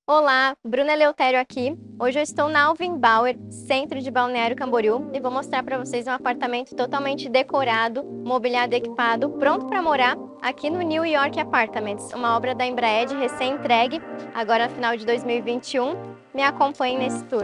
Olá, Bruna Eleutério aqui. Hoje eu estou na Alvin Bauer, centro de Balneário Camboriú, e vou mostrar para vocês um apartamento totalmente decorado, mobiliado e equipado, pronto para morar aqui no New York Apartments, uma obra da Embraer recém-entregue, agora no final de 2021. Me acompanhe nesse tour.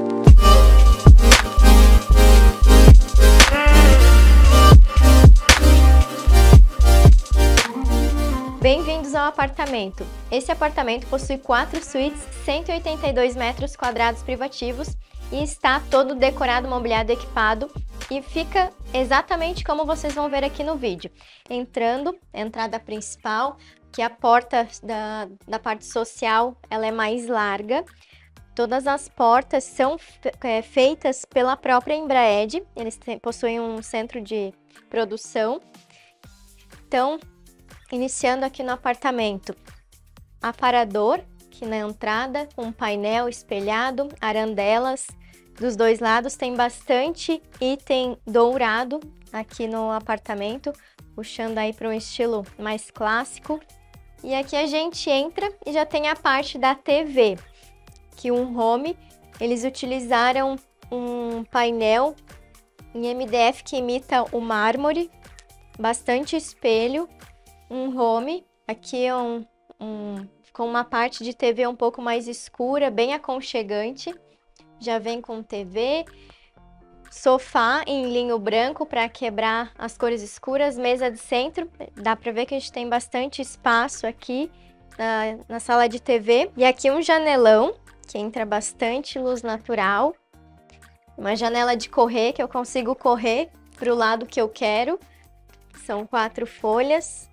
Bem-vindos ao apartamento. Esse apartamento possui 4 suítes, 182 metros quadrados privativos e está todo decorado, mobiliado e equipado e fica exatamente como vocês vão ver aqui no vídeo. Entrada principal, que a porta da parte social ela é mais larga. Todas as portas são feitas pela própria Embraer, eles possuem um centro de produção. Então, iniciando aqui no apartamento, aparador, aqui na entrada, um painel espelhado, arandelas, dos dois lados tem bastante item dourado aqui no apartamento, puxando aí para um estilo mais clássico. E aqui a gente entra e já tem a parte da TV, que um home, eles utilizaram um painel em MDF que imita o mármore, bastante espelho, um home, aqui é com uma parte de TV um pouco mais escura, bem aconchegante, já vem com TV, sofá em linho branco para quebrar as cores escuras, mesa de centro, dá para ver que a gente tem bastante espaço aqui na sala de TV, e aqui um janelão, que entra bastante luz natural, uma janela de correr, que eu consigo correr para o lado que eu quero, são 4 folhas,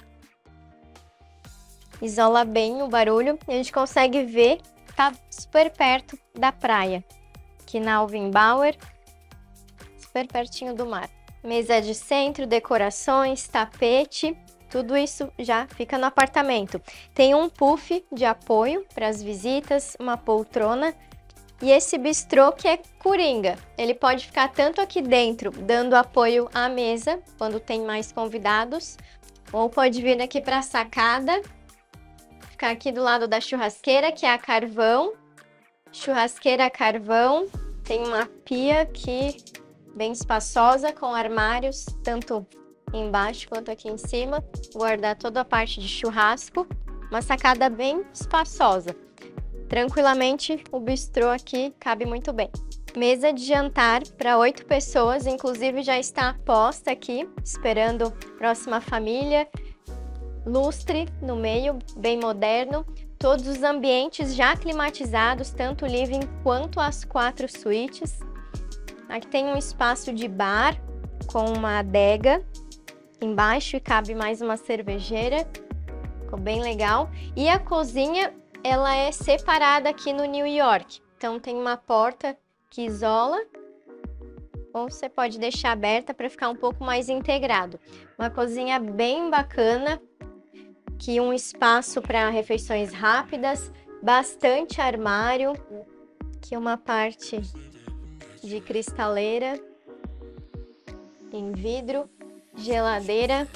isola bem o barulho e a gente consegue ver, tá super perto da praia, aqui na Alvin Bauer, super pertinho do mar. Mesa de centro, decorações, tapete, tudo isso já fica no apartamento. Tem um puff de apoio para as visitas, uma poltrona e esse bistrô que é coringa. Ele pode ficar tanto aqui dentro, dando apoio à mesa, quando tem mais convidados, ou pode vir aqui para a sacada, ficar aqui do lado da churrasqueira, que é a carvão, churrasqueira a carvão, tem uma pia aqui bem espaçosa, com armários, tanto embaixo quanto aqui em cima, guardar toda a parte de churrasco, uma sacada bem espaçosa. Tranquilamente, o bistrô aqui cabe muito bem. Mesa de jantar para 8 pessoas, inclusive já está posta aqui, esperando a próxima família. Lustre no meio, bem moderno, todos os ambientes já climatizados, tanto o living quanto as 4 suítes. Aqui tem um espaço de bar com uma adega embaixo e cabe mais uma cervejeira, ficou bem legal. E a cozinha, ela é separada aqui no New York, então tem uma porta que isola, ou você pode deixar aberta para ficar um pouco mais integrado. Uma cozinha bem bacana, que um espaço para refeições rápidas, bastante armário, aqui uma parte de cristaleira em vidro, geladeira,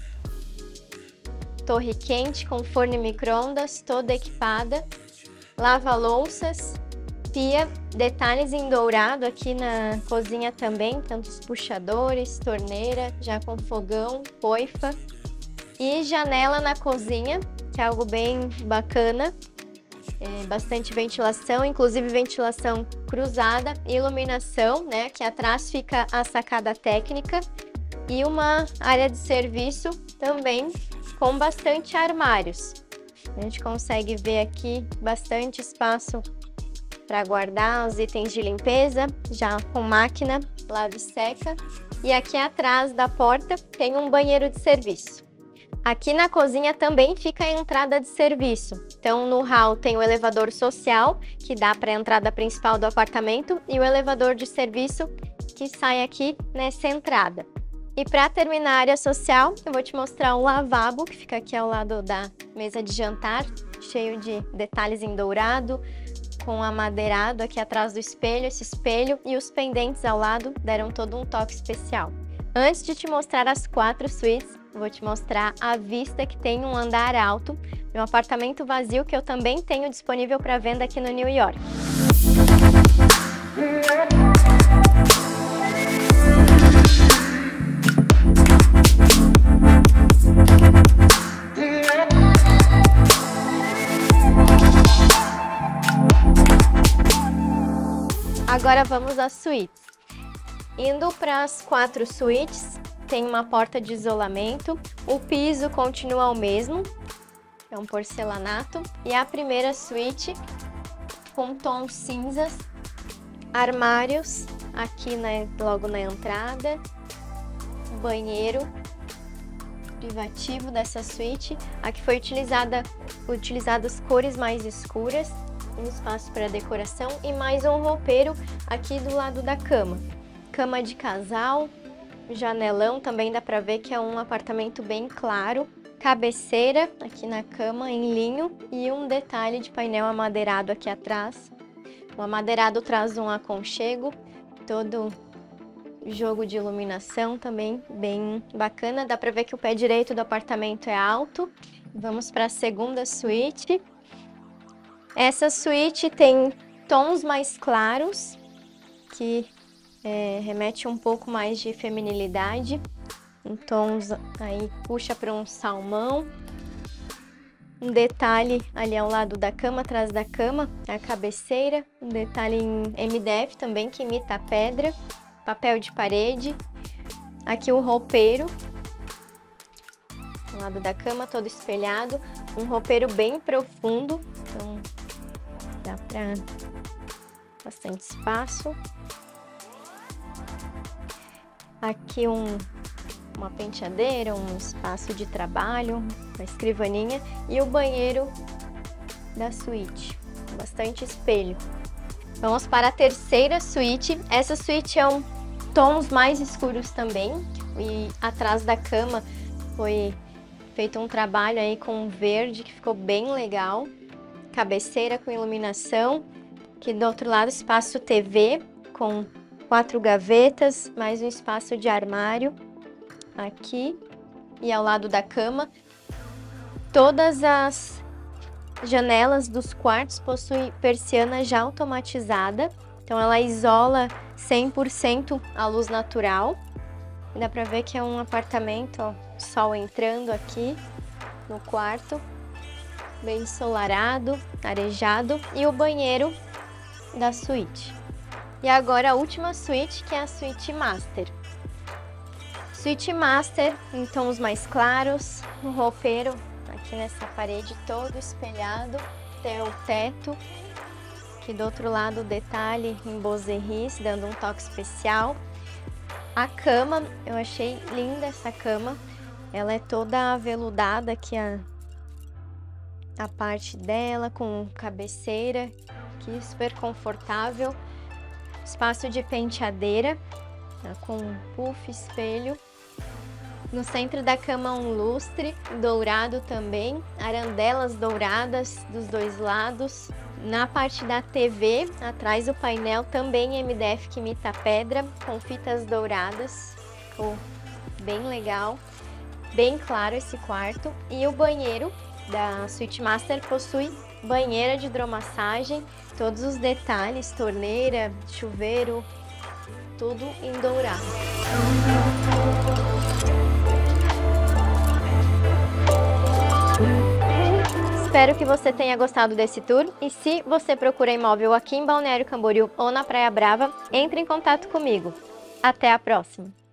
torre quente com forno e micro-ondas, toda equipada, lava-louças, pia, detalhes em dourado aqui na cozinha também, tantos puxadores, torneira, já com fogão, coifa. E janela na cozinha, que é algo bem bacana, bastante ventilação, inclusive ventilação cruzada, iluminação, né? Aqui atrás fica a sacada técnica e uma área de serviço também com bastante armários. A gente consegue ver aqui bastante espaço para guardar os itens de limpeza, já com máquina, lava e seca. E aqui atrás da porta tem um banheiro de serviço. Aqui na cozinha também fica a entrada de serviço. Então no hall tem o elevador social, que dá para a entrada principal do apartamento, e o elevador de serviço que sai aqui nessa entrada. E para terminar a área social, eu vou te mostrar um lavabo, que fica aqui ao lado da mesa de jantar, cheio de detalhes em dourado, com amadeirado aqui atrás do espelho, esse espelho e os pendentes ao lado deram todo um toque especial. Antes de te mostrar as 4 suítes, vou te mostrar a vista que tem um andar alto, um apartamento vazio que eu também tenho disponível para venda aqui no New York. Agora vamos às suítes. Indo para as 4 suítes, tem uma porta de isolamento, o piso continua o mesmo, é um porcelanato, e a primeira suíte com tons cinzas, armários aqui logo na entrada, banheiro privativo dessa suíte. Aqui foi utilizadas cores mais escuras, um espaço para decoração e mais um roupeiro aqui do lado da cama. Cama de casal, janelão, também dá para ver que é um apartamento bem claro. Cabeceira aqui na cama em linho e um detalhe de painel amadeirado aqui atrás. O amadeirado traz um aconchego, todo jogo de iluminação também bem bacana. Dá para ver que o pé direito do apartamento é alto. Vamos para a segunda suíte. Essa suíte tem tons mais claros, que remete um pouco mais de feminilidade. Em tons aí puxa para um salmão. Um detalhe ali ao lado da cama, atrás da cama, a cabeceira. Um detalhe em MDF também que imita a pedra. Papel de parede. Aqui o roupeiro. Ao lado da cama, todo espelhado. Um roupeiro bem profundo. Então dá para bastante espaço. Aqui uma penteadeira, um espaço de trabalho, uma escrivaninha e o banheiro da suíte, bastante espelho. Vamos para a terceira suíte. Essa suíte é tons mais escuros também e atrás da cama foi feito um trabalho aí com verde que ficou bem legal. Cabeceira com iluminação, aqui do outro lado espaço TV com 4 gavetas, mais um espaço de armário aqui e ao lado da cama. Todas as janelas dos quartos possuem persiana já automatizada, então ela isola 100% a luz natural. Dá para ver que é um apartamento, ó, sol entrando aqui no quarto, bem ensolarado, arejado, e o banheiro da suíte. E agora a última suíte, que é a suíte master. Suíte master em tons mais claros, um roupeiro aqui nessa parede todo espelhado, tem o teto, aqui do outro lado o detalhe em bozeris, dando um toque especial. A cama, eu achei linda essa cama, ela é toda aveludada aqui a parte dela, com cabeceira, aqui super confortável. Espaço de penteadeira, tá, com puff, espelho. No centro da cama um lustre dourado também, arandelas douradas dos dois lados. Na parte da TV, atrás do painel, também MDF que imita pedra, com fitas douradas. Ficou bem legal, bem claro esse quarto. E o banheiro da Suite Master possui banheira de hidromassagem, todos os detalhes, torneira, chuveiro, tudo em dourado. Espero que você tenha gostado desse tour e se você procura imóvel aqui em Balneário Camboriú ou na Praia Brava, entre em contato comigo. Até a próxima!